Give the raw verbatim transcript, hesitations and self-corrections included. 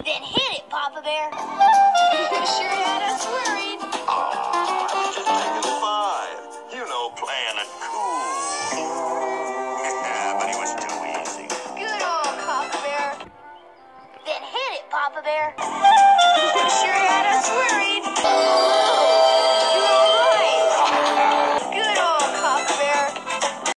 Then hit it, Papa Bear. Sure had us worried.